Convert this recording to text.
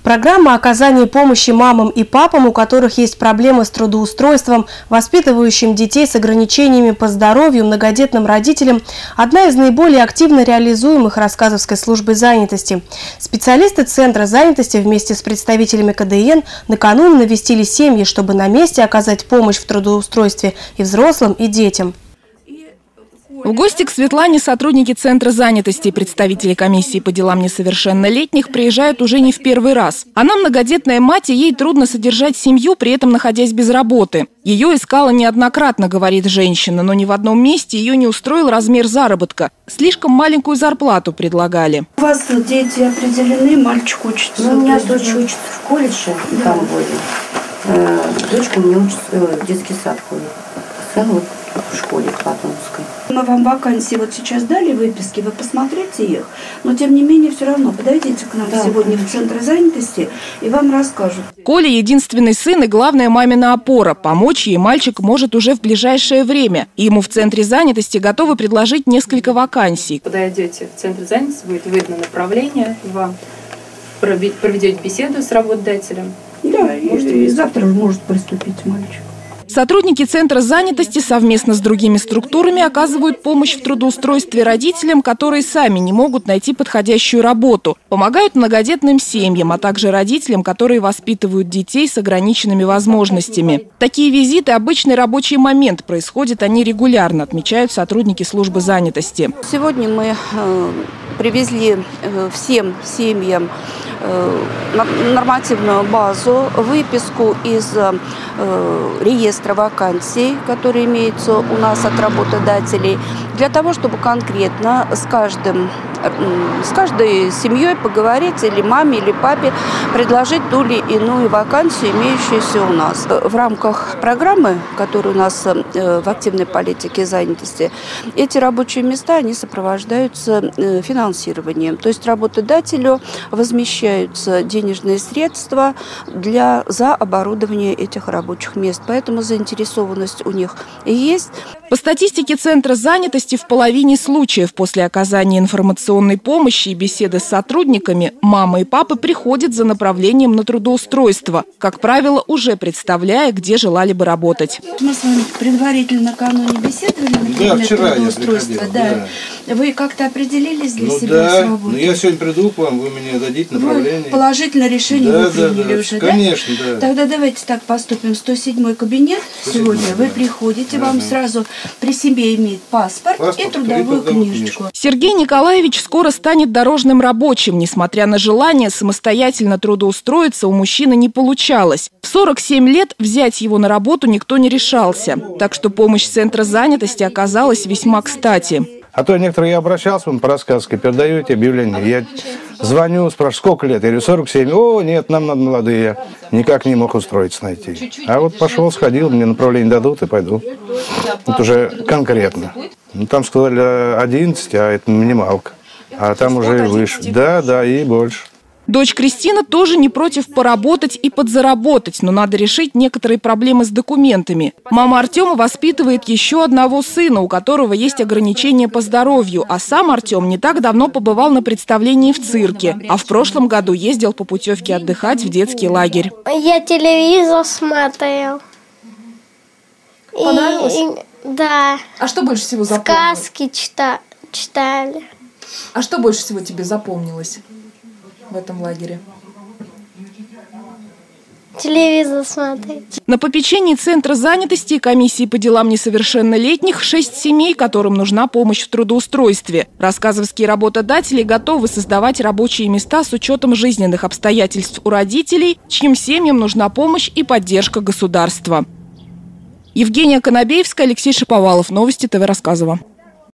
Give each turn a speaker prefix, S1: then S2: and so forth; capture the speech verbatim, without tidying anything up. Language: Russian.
S1: Программа оказания помощи мамам и папам, у которых есть проблемы с трудоустройством, воспитывающим детей с ограничениями по здоровью, многодетным родителям – одна из наиболее активно реализуемых Рассказовской службой занятости. Специалисты Центра занятости вместе с представителями ка дэ эн накануне навестили семьи, чтобы на месте оказать помощь в трудоустройстве и взрослым, и детям.
S2: В гости к Светлане сотрудники Центра занятости и представители комиссии по делам несовершеннолетних приезжают уже не в первый раз. Она многодетная мать, и ей трудно содержать семью, при этом находясь без работы. Ее искала неоднократно, говорит женщина, но ни в одном месте ее не устроил размер заработка. Слишком маленькую зарплату предлагали.
S3: У вас дети определены, мальчик учится?
S4: Ну, у меня дочь учится в колледже в Тамбове. Э, дочка у меня учится, в детский сад ходит. Сын вот в школе Платонской.
S3: Мы вам вакансии вот сейчас дали выписки, вы посмотрите их, но тем не менее все равно подойдите к нам да. сегодня в Центр занятости и вам расскажут.
S2: Коля единственный сын и главная мамина опора. Помочь ей мальчик может уже в ближайшее время. И ему в Центре занятости готовы предложить несколько вакансий.
S5: Подойдете в Центр занятости, будет видно направление, вам проведете беседу с работодателем.
S3: Да, и, и завтра может приступить мальчик.
S2: Сотрудники Центра занятости совместно с другими структурами оказывают помощь в трудоустройстве родителям, которые сами не могут найти подходящую работу. Помогают многодетным семьям, а также родителям, которые воспитывают детей с ограниченными возможностями. Такие визиты – обычный рабочий момент. Происходят они регулярно, отмечают сотрудники службы занятости.
S6: Сегодня мы э, привезли э, всем семьям э, нормативную базу, выписку из э, реестра вакансий, которые имеются у нас от работодателей, для того, чтобы конкретно с каждым, с каждой семьей поговорить, или маме, или папе предложить ту или иную вакансию, имеющуюся у нас. В рамках программы, которая у нас в активной политике занятости, эти рабочие места, они сопровождаются финансированием. То есть работодателю возмещаются денежные средства для, за оборудование этих рабочих мест. Поэтому заинтересованность у них есть.
S2: По статистике Центра занятости, в половине случаев после оказания информационной помощи и беседы с сотрудниками мама и папа приходят за направлением на трудоустройство, как правило, уже представляя, где желали бы работать.
S3: Мы с вами предварительно накануне беседовали на предмет
S7: да,
S3: трудоустройства. Да. Да. Вы как-то определились для
S7: ну,
S3: себя
S7: да.
S3: с работой?
S7: Ну, я сегодня приду к вам, вы мне дадите направление.
S3: Вы положительное решение
S7: да,
S3: вы приняли
S7: да, да.
S3: уже,
S7: Конечно,
S3: да?
S7: да.
S3: Тогда давайте так поступим. сто седьмой кабинет сегодня. Да. Вы приходите, да, вам да. сразу при себе имеет паспорт, паспорт и трудовую и книжечку.
S2: Сергей Николаевич скоро станет дорожным рабочим. Несмотря на желание самостоятельно трудоустроиться, у мужчины не получалось. В сорок семь лет взять его на работу никто не решался. Так что помощь Центра занятости оказалась весьма кстати.
S7: А то некоторые я обращался, по рассказке, передаете объявление. Я звоню, спрашиваю, сколько лет? Я говорю, сорок семь. О, нет, нам надо молодые. Никак не мог устроиться найти. А вот пошел, сходил, мне направление дадут и пойду. Это уже конкретно. Ну, там сказали одиннадцать, а это минималка. А там уже и выше. Да, да, и больше.
S2: Дочь Кристина тоже не против поработать и подзаработать, но надо решить некоторые проблемы с документами. Мама Артема воспитывает еще одного сына, у которого есть ограничения по здоровью, а сам Артем не так давно побывал на представлении в цирке, а в прошлом году ездил по путевке отдыхать в детский лагерь.
S8: Я телевизор смотрел.
S9: Понравилось?
S8: И, и, да.
S9: А что больше всего запомнилось?
S8: Сказки чита, читали.
S9: А что больше всего тебе запомнилось в этом лагере?
S8: Телевизор смотреть.
S2: На попечении Центра занятости и комиссии по делам несовершеннолетних шесть семей, которым нужна помощь в трудоустройстве. Рассказовские работодатели готовы создавать рабочие места с учетом жизненных обстоятельств у родителей, чьим семьям нужна помощь и поддержка государства. Евгения Конобеевская, Алексей Шаповалов. Новости ТВ Рассказово.